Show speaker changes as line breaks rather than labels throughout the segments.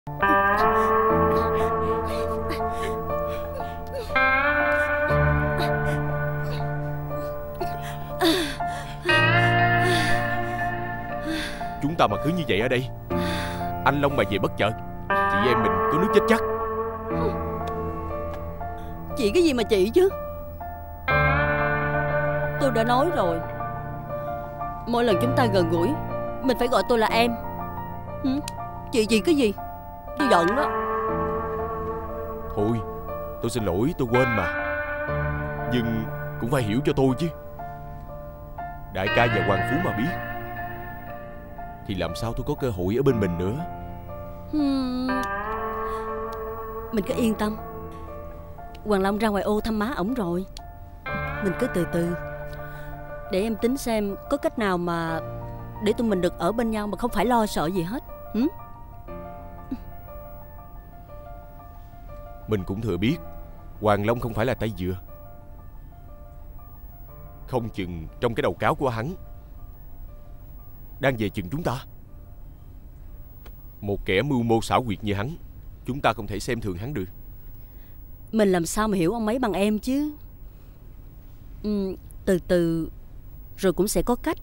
Chúng ta mà cứ như vậy ở đây, anh Long mà về bất chợt, chị em mình có nước chết chắc.
Chị cái gì mà chị chứ? Tôi đã nói rồi, mỗi lần chúng ta gần gũi mình phải gọi tôi là em. Chị cái gì? Tôi giận đó.
Thôi, tôi xin lỗi, tôi quên mà. Nhưng cũng phải hiểu cho tôi chứ. Đại ca và Hoàng Phú mà biết thì làm sao tôi có cơ hội ở bên mình nữa.
Mình cứ yên tâm, Hoàng Long ra ngoài ô thăm má ổng rồi. Mình cứ từ từ, để em tính xem có cách nào mà để tụi mình được ở bên nhau mà không phải lo sợ gì hết.
Mình cũng thừa biết Hoàng Long không phải là tay dừa. Không chừng trong cái đầu cáo của hắn đang về chừng chúng ta. Một kẻ mưu mô xảo quyệt như hắn, chúng ta không thể xem thường hắn được.
Mình làm sao mà hiểu ông ấy bằng em chứ. Từ từ rồi cũng sẽ có cách.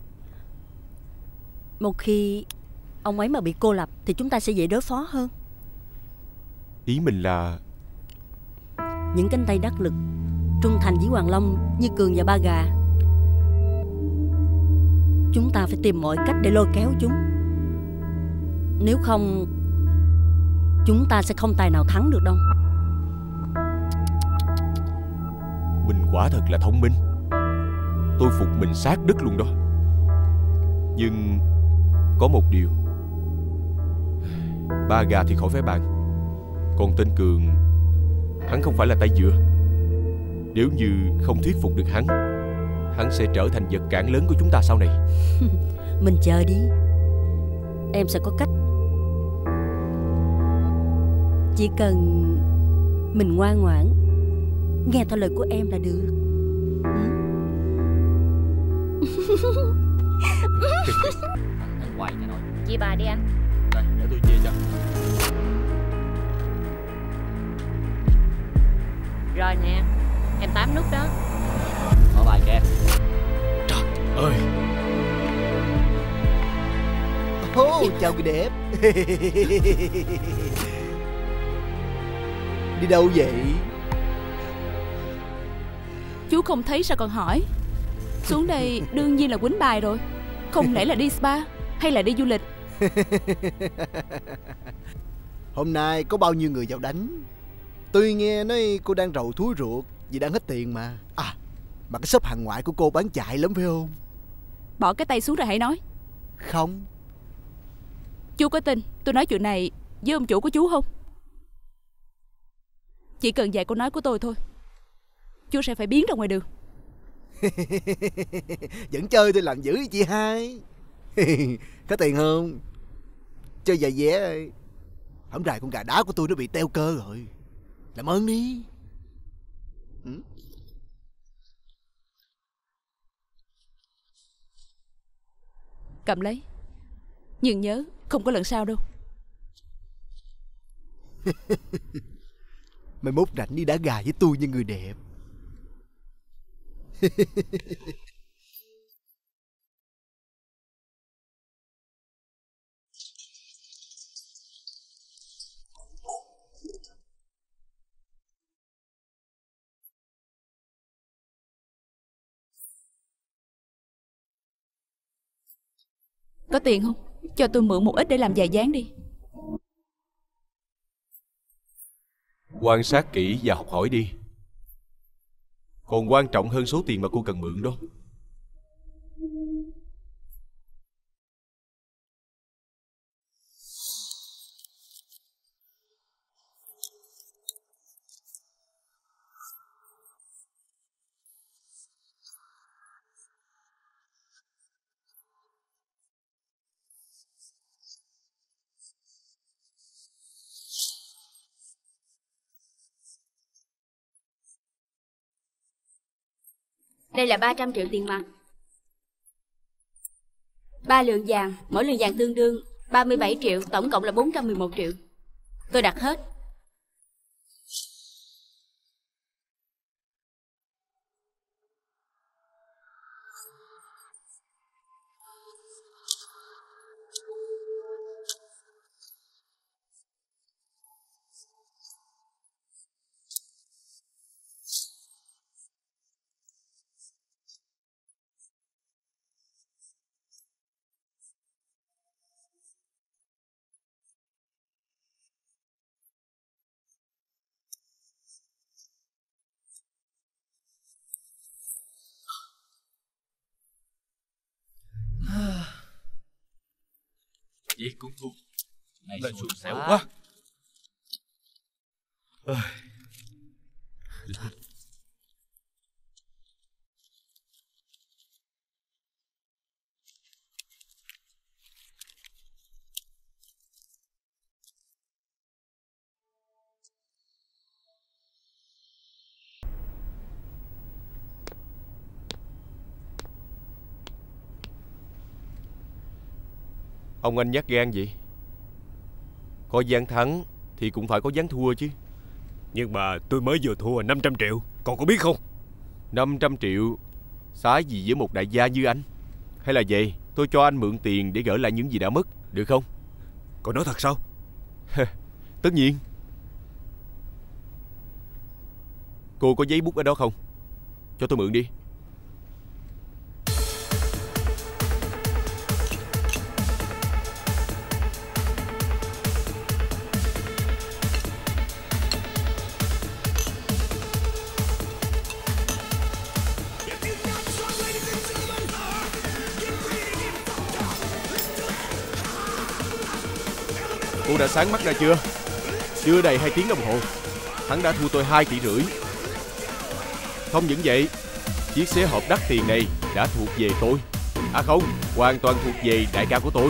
Một khi ông ấy mà bị cô lập thì chúng ta sẽ dễ đối phó hơn.
Ý mình là
những cánh tay đắc lực trung thành với Hoàng Long như Cường và Ba Gà, chúng ta phải tìm mọi cách để lôi kéo chúng. Nếu không, chúng ta sẽ không tài nào thắng được đâu.
mình quả thật là thông minh. Tôi phục mình sát đất luôn đó. Nhưng có một điều, Ba Gà thì khỏi phải bàn. Còn tên Cường, hắn không phải là tay dừa. Nếu như không thuyết phục được hắn sẽ trở thành vật cản lớn của chúng ta sau này.
Mình chờ đi, em sẽ có cách. Chỉ cần mình ngoan ngoãn nghe theo lời của em là được.
Hoài cho nói. Chia bài đi anh.
Đây, để tôi chia cho.
Rồi nè, em 8 nút đó.
Mở bài kìa.
Trời ơi.
Chào người đẹp. Đi đâu vậy?
Chú không thấy sao còn hỏi? Xuống đây đương nhiên là quýnh bài rồi. Không lẽ là đi spa hay là đi du lịch?
Hôm nay có bao nhiêu người vào đánh? Tôi nghe nói cô đang rầu thúi ruột vì đang hết tiền mà. Mà cái shop hàng ngoại của cô bán chạy lắm phải không?
Bỏ cái tay xuống rồi hãy nói.
Không.
Chú có tin tôi nói chuyện này với ông chủ của chú không? Chỉ cần vài câu nói của tôi thôi, chú sẽ phải biến ra ngoài đường.
Vẫn chơi tôi làm dữ chị hai. Có tiền không? Chơi vài vé. Hổng rày con gà đá của tôi nó bị teo cơ rồi. Làm ơn đi.
Cầm lấy. Nhưng nhớ không có lần sau đâu.
Mày mốt rảnh đi đá gà với tôi như người đẹp.
Có tiền không? Cho tôi mượn một ít để làm vài dáng đi.
Quan sát kỹ và học hỏi đi. Còn quan trọng hơn số tiền mà cô cần mượn đó.
Đây là 300 triệu tiền mặt, 3 lượng vàng, mỗi lượng vàng tương đương 37 triệu, tổng cộng là 411 triệu. Tôi đặt hết.
Vậy cũng thuộc
Này
lại
xui
xui xẻo
quá.
quá. Ông anh nhát gan vậy? Có ván thắng thì cũng phải có ván thua chứ.
Nhưng mà tôi mới vừa thua 500 triệu, cậu có biết không?
500 triệu xá gì với một đại gia như anh? Hay là vậy, tôi cho anh mượn tiền để gỡ lại những gì đã mất, được không?
Cậu nói thật sao?
Tất nhiên. Cô có giấy bút ở đó không? Cho tôi mượn đi. Cô đã sáng mắt ra chưa? Chưa đầy 2 tiếng đồng hồ, hắn đã thua tôi 2,5 tỷ. Không những vậy, chiếc xế hộp đắt tiền này đã thuộc về tôi. À không, hoàn toàn thuộc về đại ca của tôi.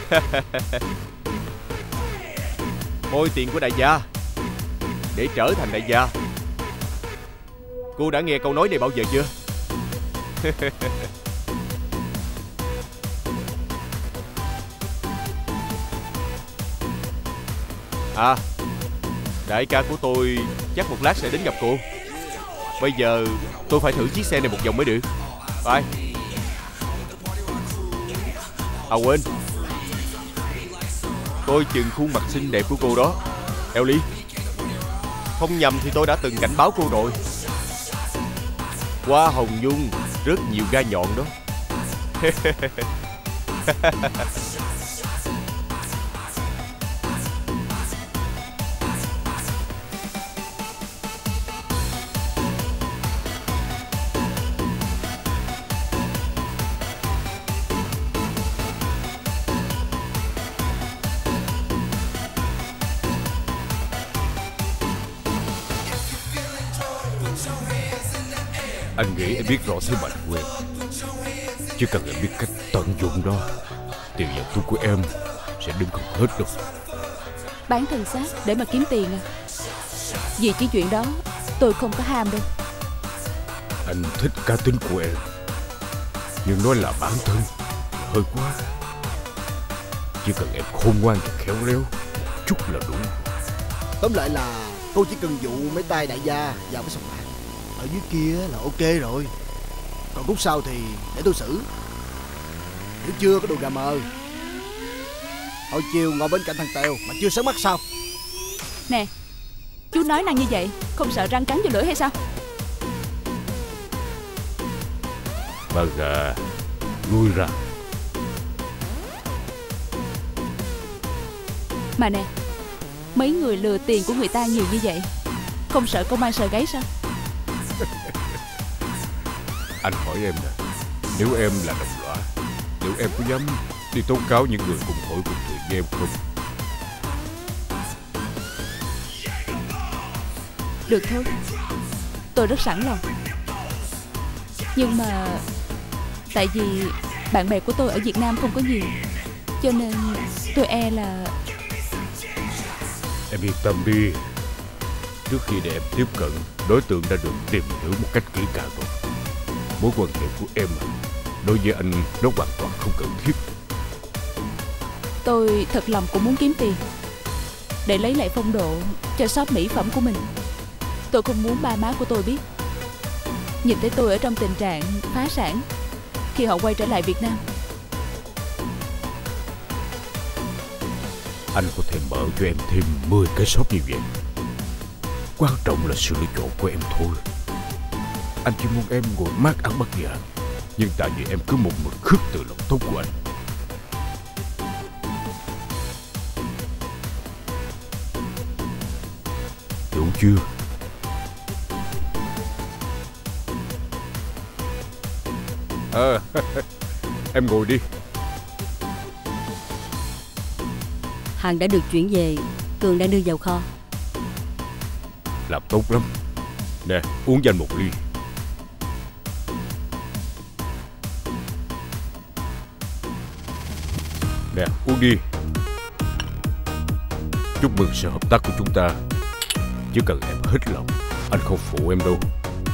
Moi tiền của đại gia để trở thành đại gia. Cô đã nghe câu nói này bao giờ chưa? À, đại ca của tôi chắc một lát sẽ đến gặp cô. Bây giờ tôi phải thử chiếc xe này một vòng mới được. Phải. À quên, coi chừng khuôn mặt xinh đẹp của cô đó, Ellie. Không nhầm thì tôi đã từng cảnh báo cô rồi. Hoa hồng nhung rất nhiều gai nhọn đó.
Anh nghĩ em biết rõ thế mạnh của em. Chỉ cần em biết cách tận dụng đó, tiền nhận thuốc của em sẽ đếm không hết đâu.
Bán thân xác để mà kiếm tiền à? Vì cái chuyện đó tôi không có ham đâu.
Anh thích cá tính của em, nhưng nói là bản thân hơi quá. Chỉ cần em khôn ngoan và khéo léo chút là đủ.
Tóm lại là cô chỉ cần dụ mấy tay đại gia vào cái sòng bạc ở dưới kia là ok rồi. Còn khúc sau thì để tôi xử. Hiểu chưa có đồ gà mờ? Hồi chiều ngồi bên cạnh thằng Tèo mà chưa sáng mắt sao?
Nè, chú nói năng như vậy không sợ răng cắn vô lưỡi hay sao?
Bà gà, lui ra.
Mà nè, mấy người lừa tiền của người ta nhiều như vậy, không sợ công an sờ gáy sao?
Anh hỏi em nè, nếu em là đồng lõa, liệu em có dám đi tố cáo những người cùng hội cùng thuyền với em không?
Được thôi, tôi rất sẵn lòng. Nhưng mà tại vì bạn bè của tôi ở Việt Nam không có nhiều, cho nên tôi e là...
Em yên tâm đi. Trước khi để em tiếp cận, đối tượng đã được tìm hiểu một cách kỹ càng rồi. Mối quan hệ của em đối với anh nó hoàn toàn không cần thiết.
Tôi thật lòng cũng muốn kiếm tiền, để lấy lại phong độ cho shop mỹ phẩm của mình. Tôi không muốn ba má của tôi biết, nhìn thấy tôi ở trong tình trạng phá sản khi họ quay trở lại Việt Nam.
Anh có thể mở cho em thêm 10 cái shop như vậy. Quan trọng là sự lựa chọn của em thôi. Anh chỉ muốn em ngồi mát ăn bát vàng, nhưng tại vì em cứ một mực khước từ lòng tốt của anh. Đủ chưa? Em ngồi đi.
Hàng đã được chuyển về, Cường đang đưa vào kho.
Làm tốt lắm. Nè, uống cho anh một ly. Nè, uống đi. Chúc mừng sự hợp tác của chúng ta. Chỉ cần em hết lòng, anh không phụ em đâu.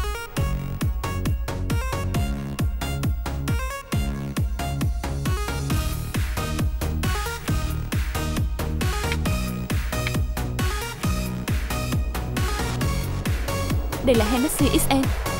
Đây là Hennessy XL.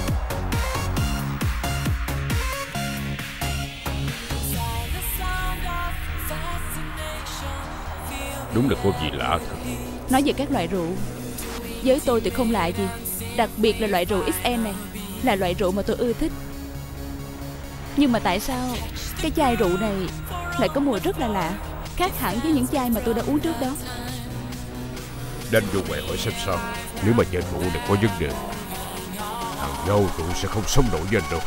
Đúng là có gì lạ thật.
Nói về các loại rượu, với tôi thì không lạ gì. Đặc biệt là loại rượu XL này là loại rượu mà tôi ưa thích. Nhưng mà tại sao cái chai rượu này lại có mùi rất là lạ, khác hẳn với những chai mà tôi đã uống trước đó?
Đánh vô ngoài hỏi xem sao. Nếu mà chai rượu này có vấn đề, thằng dâu tụi sẽ không sống nổi với anh đâu.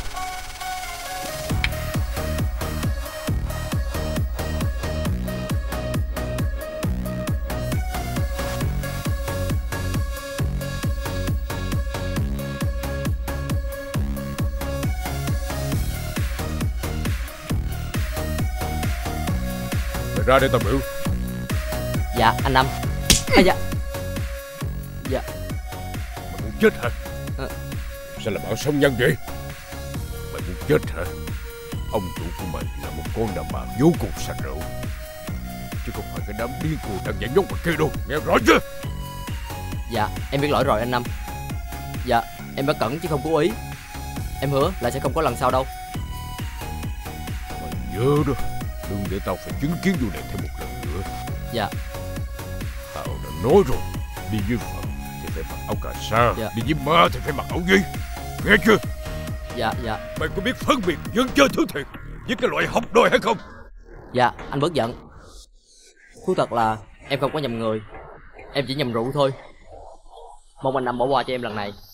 Mày ra đây tao biểu.
Dạ anh Năm. Dạ. Dạ.
Mày muốn chết hả? Sao là bảo sống nhân vậy? Mày muốn chết hả? Ông chủ của mày là một con đàn bà vô cùng sạch rượu, chứ không phải cái đám điên cuồng đang dẫn dốt ngoài kia đâu. Nghe rõ chưa?
Dạ em biết lỗi rồi anh Năm. Dạ em bất cẩn chứ không cố ý. Em hứa là sẽ không có lần sau đâu.
Mày nhớ đó, đừng để tao phải chứng kiến vụ này thêm một lần nữa.
Dạ.
Tao đã nói rồi, đi với Phật thì phải mặc áo cà sa,
dạ.
Đi với ma thì phải mặc áo gì. Nghe chưa?
Dạ dạ.
Mày có biết phân biệt dân chơi thứ thiệt với cái loại học đòi hay không?
Dạ anh bớt giận. Thú thật là em không có nhầm người, em chỉ nhầm rượu thôi. Mong anh Năm bỏ qua cho em lần này.